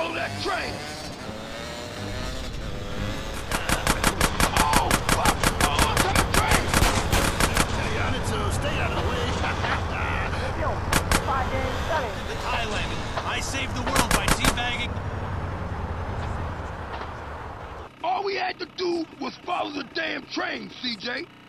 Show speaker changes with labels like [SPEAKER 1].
[SPEAKER 1] follow that train!
[SPEAKER 2] I saved the world by teabagging.
[SPEAKER 1] All we had to do was follow the damn train, CJ.